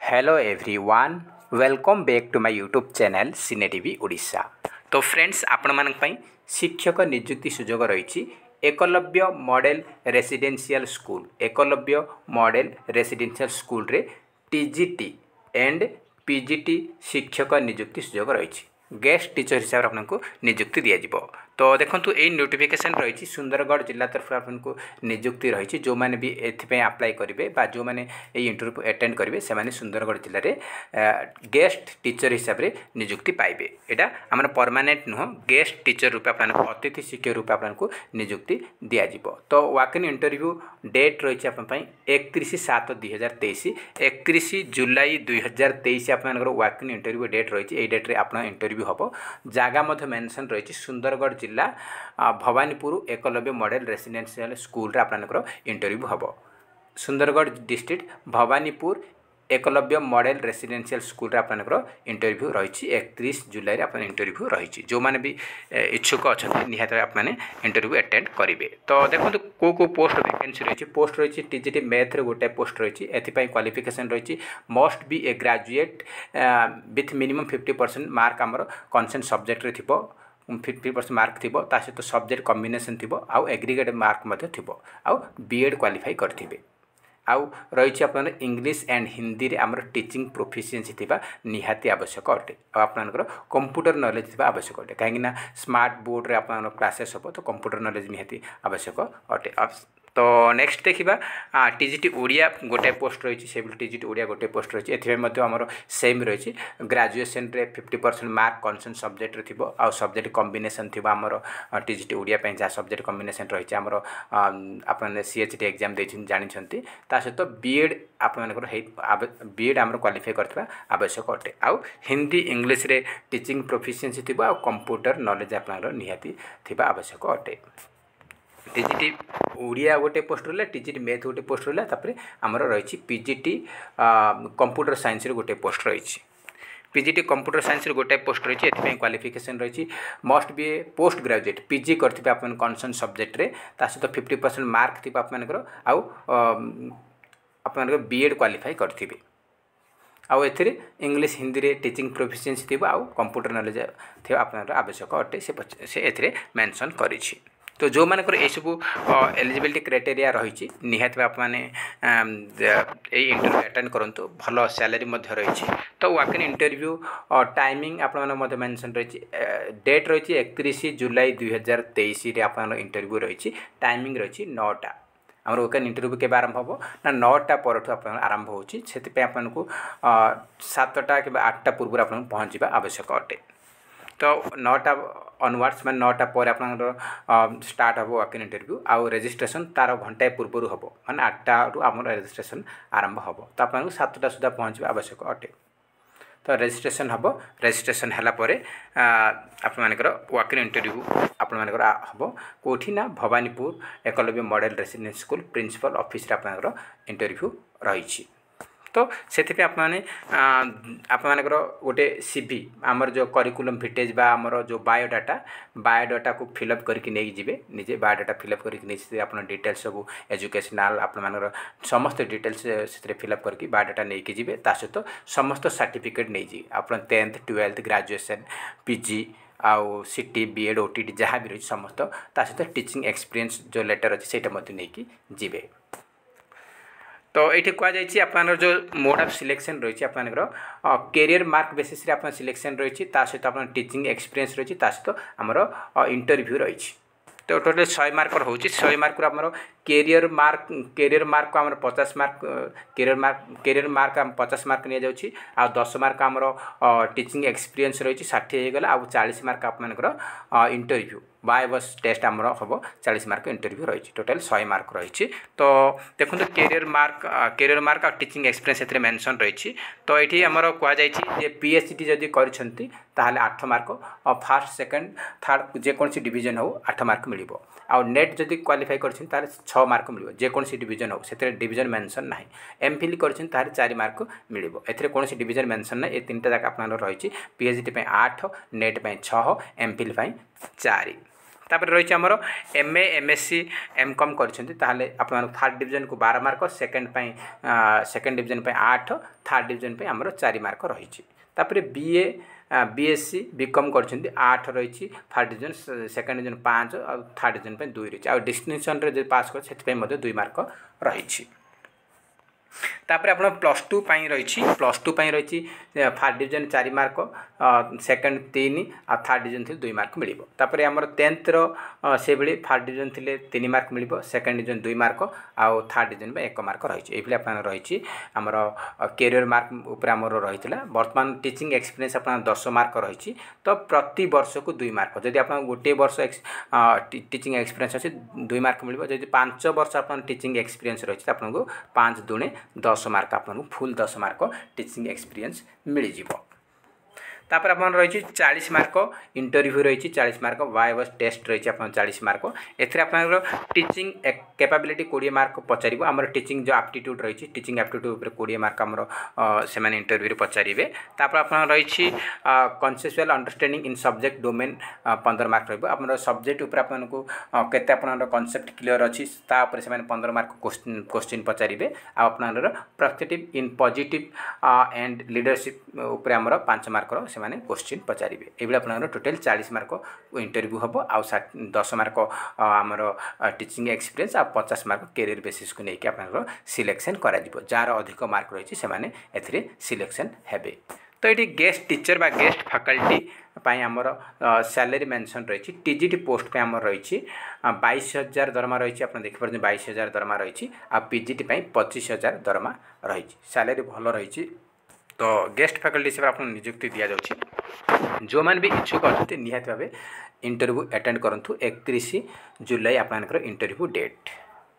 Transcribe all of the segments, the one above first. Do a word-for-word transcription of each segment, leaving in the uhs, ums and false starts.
Hello everyone, welcome back to my YouTube channel cine TV Odisha. तो friends, आपण मान पई शिक्षक नियुक्ति सुजोग रही Eklavya model residential school Eklavya model residential school रे टीजीटी एंड पीजीटी शिक्षक नियुक्ति सुजोग रही गेस्ट टीचर हिसाब से आपको नियुक्ति दिज्व। तो देखो यही नोटिफिकेशन रही सुंदरगढ़ जिला तरफ आपको नियुक्ति रही जो मैंने भी एथपाई अप्लाई करेंगे जो मैंने इंटरव्यू अटेंड करेंगे से सुंदरगढ़ जिले में गेस्ट टीचर हिसाब से नियुक्ति पाइबे। यहाँ आम परमानेंट नुह गेस्ट टीचर रूप अतिथि शिक्षक रूप आपको नियुक्ति दिज्व। तो वाक इन इंटरव्यू डेट रही एकतीस सात दुई हजार तेईस एकतीस जुलाई दुई हजार तेईस आप वाक इन इंटरव्यू डेट रही डेट्रे आप इंटरव्यू हम जगह मेंशन रही सुंदरगढ़ जिला Bhawanipur Eklavya model residential school रे आपनकर इंटरव्यू हम। Sundargarh district Bhawanipur Eklavya model residential school रे आपनकर इंटरव्यू रही एकतीस जुलाई रे आपन इंटरव्यू रही जो मैंने भी इच्छुक अच्छा निहत आपने इंटरव्यू अटेंड करेंगे। तो देखो कौ कौ पोस्ट वैकेंसी रही पोस्ट रही टीजीटी मैथ रे गोटे पोस्ट रही एथपाई क्वालिफिकेशन रही must be a graduate with minimum fifty percent mark आमर कनसेंट सब्जेक्ट रे थिबो फिफ्टी परसेंट मार्क थी सहित सब्जेक्ट कम्बिनेसन थी आउ एग्रीगेट मार्क थी आउ बीएड क्वालिफाई करथिबे आउ रही आप इंग्लिश एंड हिंदी रे आमर टीचिंग प्रोफिशिएंसी थिबा निहाती आवश्यक अटे आपनकर कंप्यूटर नॉलेज थिबा आवश्यक अटे कहीं स्मार्ट बोर्ड रे आपन क्लासेस हो तो कंप्यूटर नॉलेज निहाती आवश्यक अटे। तो नेक्स्ट देखा टीजीटी ओडिया गोटे पोस्ट रही से टीजीटी ओडिया गोटे पोस्ट रही एमर सेम रही ग्रेजुएशन रे fifty percent mark concerned subject रे थिबो आउ सब्जेक्ट कॉम्बिनेशन थिबो आमर टीजीटी ओडिया पे जहाँ सब्जेक्ट कॉम्बिनेशन रही आमर आपने सीएचटी एग्जाम देछन जानिछंती ता सहित बीएड आपनकर बीएड आमर क्वालिफाई करथिबा आवश्यक अटे आउ हिंदी इंग्लिश रे टीचिंग प्रोफिशिएंसी थिबो आउ कंप्यूटर नॉलेज आपनकर निहाती थिबा आवश्यक अटे। टीजीटी ओडिया गोटे पोस्ट रहा टीजीटी मैथ गोटे पोस्ट रहा तापर आमर रही पीजीटी कंप्यूटर साइंस गोटे पोस्ट रही पीजीटी कंप्यूटर साइंस गोटे पोस्ट रही है क्वालिफिकेशन रही must be a post graduate PG करथिबे आपन कनसर्न सब्जेक्ट रे ता सहित फिफ्टी परसेंट मार्क थी आपनकर आउ आपनकर बीएड क्वालिफाई करथिबे आउ एथिरे इंग्लिश हिंदी रे टीचिंग प्रोफिशिएंसी थी आउ कंप्यूटर नॉलेज थी आपनकर आवश्यक अटे से से एथिरे मेंशन करिछि। तो जो मानकर ये सब एलिजिबिलिटी क्राइटेरिया रही निहाती आपने इंटरव्यू अटेंड करूँ भल सैलरी रही। तो वाक इन इंटरव्यू टाइमिंग आप मेंशन रही डेट रही एकतीस जुलाई दुई हजार तेईस आप इंटरव्यू रही टाइमिंग रही नौटा आम वाक इन इंटरव्यू के आरंभ हम ना नौटा पर आरंभ होती आपको सातटा कि आठटा पूर्व आप पहुँचा आवश्यक अटे। तो नौटा ऑनवर्ड्स मैं नौटा पर आप स्टार्ट हम वाक इन इंटरव्यू आउ रजिस्ट्रेशन तार घंटाए पूर्व हम माने आठटा रु आम रजिस्ट्रेशन आरंभ हम तो आपको सातटा सुधा पहुँचा आवश्यक अटे। तो रजिस्ट्रेशन हम रजिस्ट्रेशन है आपर वाक इन इंटरव्यू आपर हम कौटी ना Bhawanipur Eklavya model residential school principal office आपर इंटरव्यू रही। तो से आपने आपर गोटे सीवी आमर जो करिकुलम भिटेज बा आमर जो बायोडाटा बायोडाटा को फिलअप करके नहीं जिबे निजे बायोडाटा फिलअप करके नहीं आप डिटेल्स सब एजुकेशनल आपर समस्त डिटेल्स से फिलअप करके बायोडाटा नहीं कि जिबे ता सहित समस्त सर्टिफिकेट नहीं जी आप टेन्थ ट्वेल्थ ग्रेजुएशन पीजी आउ सीटी बीएड ओटीटी जहाँ भी रही समस्त ता सहित टीचिंग एक्सपीरियंस जो लेटर अच्छे से नहीं कि जिबे। तो ये कहुई आप जो मोड ऑफ सिलेक्शन रही आपर कैरियर मार्क बेसिस रे आप सिलेक्शन रही सहित आप टीचिंग एक्सपीरियंस रही सहित आमर इंटरव्यू रही। तो टोटल सौ मार्क हो सौ मार्क आमर कैरियर मार्क कैरियर मार्क को आम पचास mark career mark career mark आम पचास मार्क नि जाउछि आ दस मार्क आमर टीचिंग एक्सपीरियंस रही षाठी हो गला आ चालीस मार्क आप इंटरव्यू बाय बस टेस्ट आमर हम चालीस मार्क इंटरव्यू रही टोटल सौ मार्क रही। तो देखो कैरियर मार्क कैरियर मार्क आ टीचिंग एक्सपीरियंस एथरे मेंशन रही। तो ये आमर कहुई पीएचडी जदि करछंती ताहले आठ मार्क और फास्ट सेकंड थर्ड जेकोसी डिवीजन हो आठ मार्क मिल आ नेट जदि क्वालिफाई कर छः मार्क मिल जेकोसी डिवीजन हो से डिवीजन मेंशन ना एमफिल कर चार मार्क मिल ए कौन डिवीजन मेंशन ना ये तीन टा जाक आप रही पीएचडी आठ नेट छः एमफिल चार। तापर रही आमर M A M S C M com कर थर्ड डिवीजन को बारह मार्क सेकेंड सेकेंड डिवीजन आठ थर्ड डिवीजन आमर चार मार्क रही तापर B A B S C B com कर आठ रही फर्स्ट डिवीजन सेकेंड डिवीजन पाँच और थर्ड डिवीजन दुई रही आ डिस्टिंक्शन रे पास कर दुई मार्क रही तापर आप प्लस टू रही प्लस टू रही फर्स्ट डिवीजन चार मार्क सेकेंड तीन आ थर्ड डिवीजन थी दुई मार्क मिल तापर आम टेन्थ से भाई फर्स्ट डिवीजन थी तीन मार्क मिल सेकेंड डिवीजन दुई मार्क आउ थर्ड डिवीजन एक मार्क रही ये रही आमर कैरियर मार्क उपर आमर रही बर्तमान टीचिंग एक्सपीरियंस आप दस मार्क रही तो प्रति वर्ष को दुई मार्क जदि आप गोटे वर्ष टीचिंग एक्सपीरियंस अच्छे दुई मार्क मिल जब पांच वर्ष आप टीचिंग एक्सपीरियंस रही आपको पाँच दुणे दस मार्क आपको फुल दस मार्क टीचिंग एक्सपीरियंस मिल जाव तापर आप रही चालीस मार्क इंटरव्यू रही चालीस मार्क वाइव टेस्ट रही आप चालीस मार्क एथरे आप टीचिंग कैपेबिलिटी कोड़े मार्क पचार आम टीचिंग जो एप्टीट्यूड रही टीचिंग एप्टीट्यूड कोड़े मार्क आमर से इंटरव्यू पचारे तापर आप रही conceptual understanding in subject domain पंद्रह मार्क रहा सब्जेक्ट उपर आपको केते आपन कन्सेप्ट क्लीयर अच्छी तापर से पंद्रह मार्क क्वेश्चन पचारे आपर prospective in positive and leadership उपर आमर पांच मार्क से क्वेश्चन पचारे ये आप टोटाल चालीस मार्क इंटरव्यू हम आउ दस मार्क आमर टीचिंग एक्सपीरियंस आ पचास मार्क कैरियर बेसिस को लेकिन आप सिलेक्शन करा जार अधिक मार्क रही से सिलेक्शन हेबे तो ये गेस्ट टीचर बा गेस्ट फैकल्टी आमर सैलरी मेंशन रही टीजीटी पोस्ट पे आमर रही बाईस हजार दरमा रही आप देखिए बाईस हजार दरमा रही आ पीजीटी पच्चीस हजार दरमा रही सैलरी भल रही तो गेस्ट फैकल्टी हिसाब से नियुक्ति दि जाऊँगी जो मैंने भी इच्छुक अच्छे निहाती भाव इंटरव्यू अटेंड करूँ एकतीस जुलाई आपंकर इंटरव्यू डेट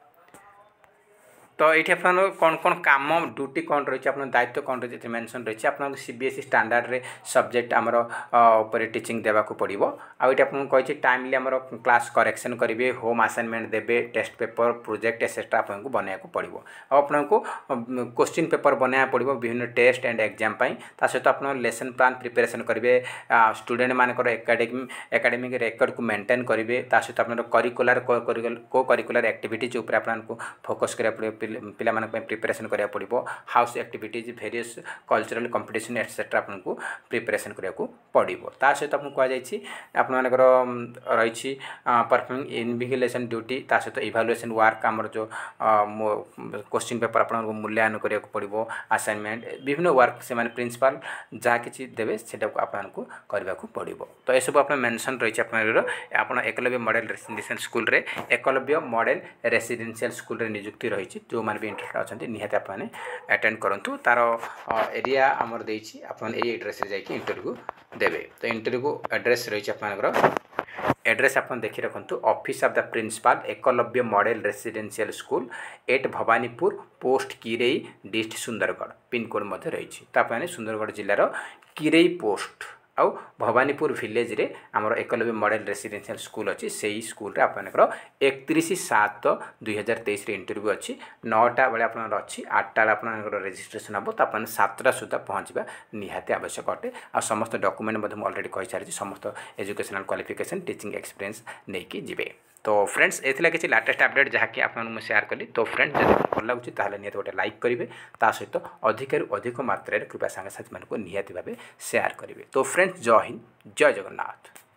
तो ये कौन कौन काम ड्यूटी कौन रही है दायित्व कौन रही है मेंशन रही है आप सीबीएसई स्टैंडर्ड रे सब्जेक्ट आमर ऊपर टीचिंग देवाक पड़ो आउट आपको टाइमली आमर क्लास करेक्शन करेंगे होम असाइनमेंट देवे टेस्ट पेपर प्रोजेक्ट एक्सेट्रा आपको बनवाक पड़ो आपको क्वेश्चन पेपर बनवा पड़ो विभिन्न टेस्ट एंड एग्जाम सहित आप लेसन प्लान प्रिपेरेसन करेंगे स्टूडेंट मानकर एकाडेमी एकाडेमिक रेकर्ड को मेंटेन करेंगे सहित आप करिकुलर को करिकुलर एक्टिविटीज उपर आपको फोकस करा पड़ो पिला मानक प्रिपेरेसन करा पड़ो house activities various cultural competition etcetera आपको प्रिपेरेसन करा पड़ो ता सहित आपको कहुई आपर रही परफॉर्मिंग इन्विजिलेशन ड्यूटी ता सहित इवालुएशन वर्क आमर जो क्वेश्चन पेपर आपको मूल्यांकन करा पड़ो असाइनमेंट विभिन्न वर्क से प्रिंसिपल जहाँ कि देवे से आपको करने पड़ो तो यह सब आप मेंशन रही आप एकलव्य मॉडल रेसिडेंशियल स्कूल रे एकलव्य मॉडल रेसिडेंशियल स्कूल रे नियुक्ति रही जो मैंने भी इंटरेस्ट अच्छा निहाती आपने अटेंड करूँ तार एरिया आमर देती आप एड्रेस जाकि इंटरव्यू देवे तो इंटरव्यू एड्रेस रही आप एड्रेस आप देखी रखु office of the principal Eklavya model residential school at Bhawanipur post Kirei district Sundargarh pin code मध्य रही सुंदरगढ़ जिलार किरई पोस्ट आउ भवानीपुर विलेज रे आमर एकलव्य मॉडल रेसिडेंशियल स्कूल अच्छी से ही स्कूल रे आपनकर एकतीस सात दुई हजार तेईस इंटरव्यू अच्छी नौटा बेले आप अच्छी आठटा आपनकर रजिस्ट्रेशन हम तो आप सातटा सुधा पहुँचा निहाती आवश्यक अटे आ समस्त डॉक्यूमेंट अलरेडी कही सारी समस्त एजुकेशनल क्वालिफिकेशन टीचिंग एक्सपीरियंस नहीं जीवे तो फ्रेंड्स ये किसी लेटेस्ट अपडेट जहाँकि आपको शेयर कली तो फ्रेंड्स जब भल लगुच निहत गोटे लाइक करेंगे ता सहित अधिक अधिक मात्रा कृपया सांगसाथी मानक निहत भाव शेयर करेंगे तो फ्रेंड्स जय हिंद जय जगन्नाथ।